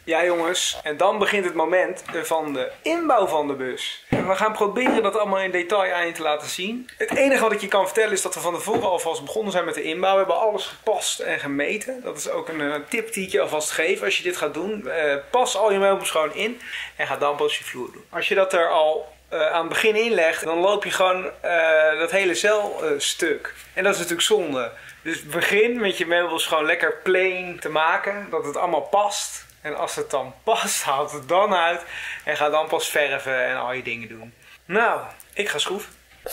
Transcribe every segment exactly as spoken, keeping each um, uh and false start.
Ja jongens, en dan begint het moment van de inbouw van de bus. En we gaan proberen dat allemaal in detail aan je te laten zien. Het enige wat ik je kan vertellen is dat we van tevoren alvast begonnen zijn met de inbouw. We hebben alles gepast en gemeten. Dat is ook een uh, tip die ik je alvast geef als je dit gaat doen. Uh, pas al je meubels gewoon in en ga dan pas je vloer doen. Als je dat er al uh, aan het begin inlegt, dan loop je gewoon uh, dat hele zeilstuk. Uh, en dat is natuurlijk zonde. Dus begin met je meubels gewoon lekker plain te maken, dat het allemaal past. En als het dan past, haal het dan uit en ga dan pas verven en al je dingen doen. Nou, ik ga schroeven.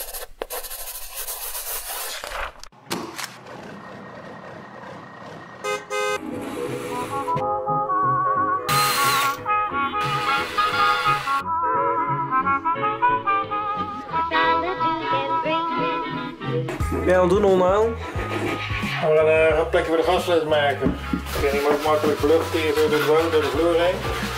Ben je aan het doen, Onno? We gaan uh, een plekje voor de gasfles maken. Ik kan niet makkelijk beluchten hier door de, door de vloer heen.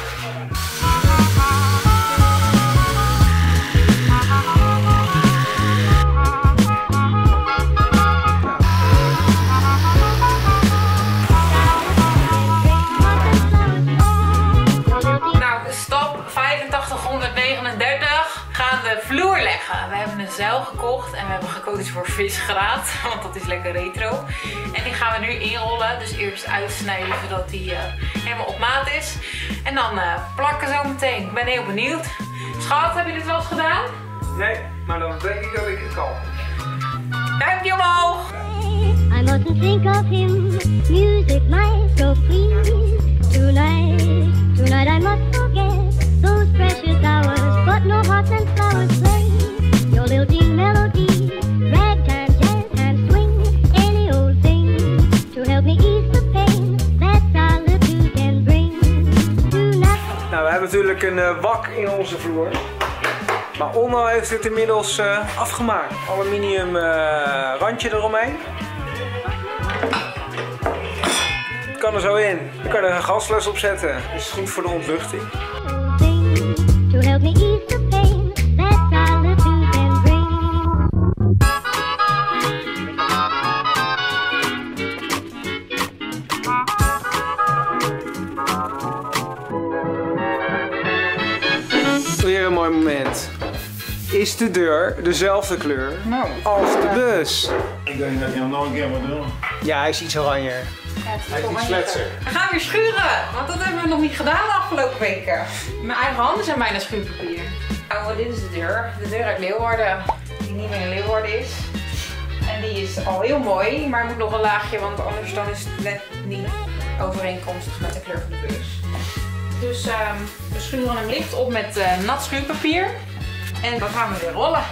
Nou, stap vijfentachtighonderdnegenendertig. Gaan de vloer leggen. We hebben een zeil gekocht en we hebben gekozen voor visgraat, want dat is lekker retro. En die gaan we nu inrollen, dus eerst uitsnijden zodat die uh, helemaal op maat is. En dan uh, plakken zo meteen. Ik ben heel benieuwd. Schat, heb je dit wel eens gedaan? Nee, maar dan denk ik dat ik het kan. Duimpje omhoog! I mustn't think of him, music might go please. Tonight, tonight I must forget those precious hours, but no hearts and flowers play. Your lilting melody, ragtime, jazz and swing, any old thing to help me ease the pain that solitude can bring. Tonight. Nou, we hebben natuurlijk een uh, wak in onze vloer. Maar Onno heeft het inmiddels uh, afgemaakt. Aluminium uh, randje eromheen. Het kan er zo in. Je kan er een gasfles op zetten. Dat is goed voor de ontluchting. To help me ease the pain that solitude can bring. Weer een mooi moment. Is de deur dezelfde kleur Nou, als de bus? Ik denk dat je hem nog een keer moet doen. Ja, hij is iets oranje. Hij is iets fletser. we gaan weer schuren, want dat hebben we nog niet gedaan de afgelopen weken. Mijn eigen handen zijn bijna schuurpapier. Nou, dit is de deur. De deur uit Leeuwarden, die niet meer in Leeuwarden is. En die is al heel mooi, maar moet nog een laagje, want anders dan is het net niet overeenkomstig met de kleur van de bus. Dus uh, we schuren hem licht op met uh, nat schuurpapier. En dan gaan we weer rollen.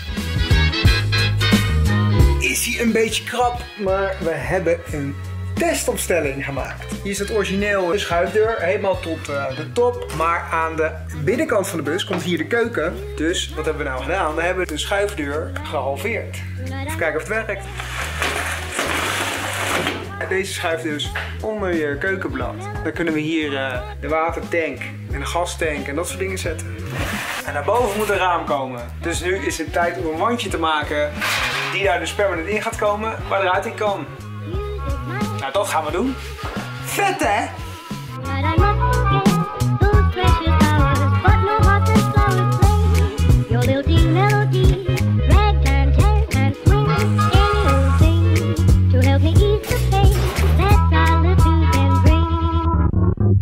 Is hij een beetje krap, maar we hebben een testopstelling gemaakt. Hier is het origineel de schuifdeur, helemaal tot uh, de top. Maar aan de binnenkant van de bus komt hier de keuken. Dus wat hebben we nou gedaan? We hebben de schuifdeur gehalveerd. Even kijken of het werkt. Deze schuift dus onder je keukenblad. Dan kunnen we hier uh, de watertank en de gastank en dat soort dingen zetten. En daarboven moet een raam komen. Dus nu is het tijd om een wandje te maken die daar dus permanent in gaat komen, waar eruit in kan. Nou, dat gaan we doen. Vet, hè? But I must forget those precious hours, but no hearts and flowers play. Your lilting melody, ragtime, jazz and swing, any old thing to help me ease the pain that solitude can bring.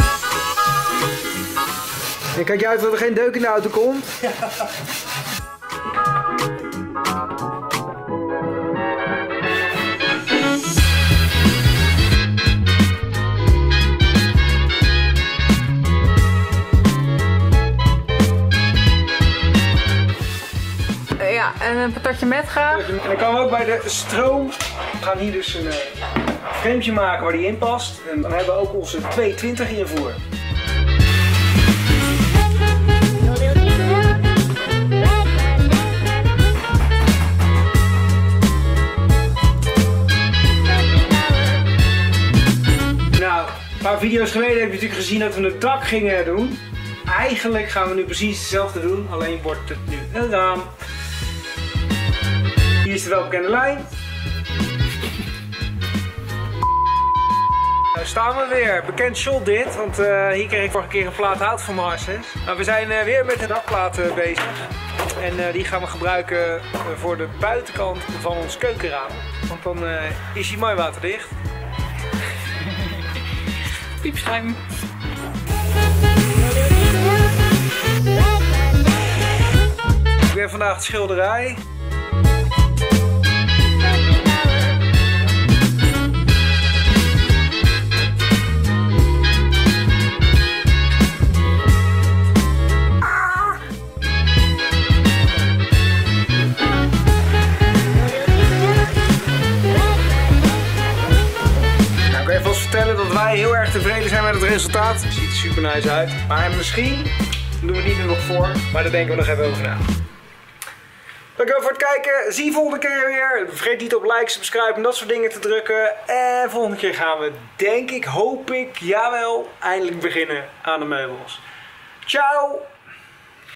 En kijk je uit dat er geen deuk in de auto komt? Ja. Ja, en een patatje met graag. En dan komen we ook bij de stroom. We gaan hier dus een uh, frameje maken waar die in past. En dan hebben we ook onze tweehonderdtwintig invoer. Your lilting melody, ragtime, jazz and Nou, een paar video's geleden heb je natuurlijk gezien dat we het dak gingen doen. Eigenlijk gaan we nu precies hetzelfde doen, alleen wordt het nu een raam. Hier is de welbekende lijn. Nou staan we weer. Bekend shot dit, want uh, hier kreeg ik vorige keer een plaat hout van mijn harses. Nou, we zijn uh, weer met de dakplaat uh, bezig. En uh, die gaan we gebruiken uh, voor de buitenkant van ons keukenraam. Want dan uh, is hij mooi waterdicht. Piepschuim. Ik ben vandaag de schilderij. Dat wij heel erg tevreden zijn met het resultaat. Het ziet er super nice uit. Maar misschien doen we het niet er nog voor. Maar daar denken we nog even over na. Dankjewel voor het kijken. Zie je volgende keer weer. Vergeet niet op like, subscribe en dat soort dingen te drukken. En volgende keer gaan we, denk ik, hoop ik, jawel, eindelijk beginnen aan de meubels. Ciao!